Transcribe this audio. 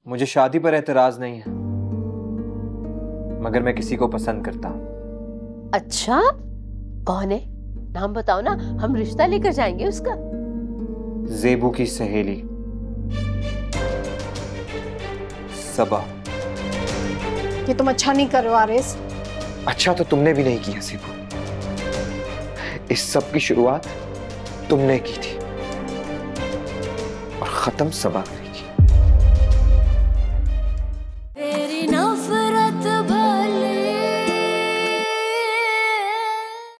मुझे शादी पर एतराज नहीं है, मगर मैं किसी को पसंद करता हूँ। अच्छा, कौन है? नाम बताओ ना, हम रिश्ता लेकर जाएंगे उसका। ज़ेबू की सहेली सबा। ये तुम अच्छा नहीं कर रहे हो आरिस। अच्छा तो तुमने भी नहीं किया ज़ेबू। इस सब की शुरुआत तुमने की थी और खत्म सबा।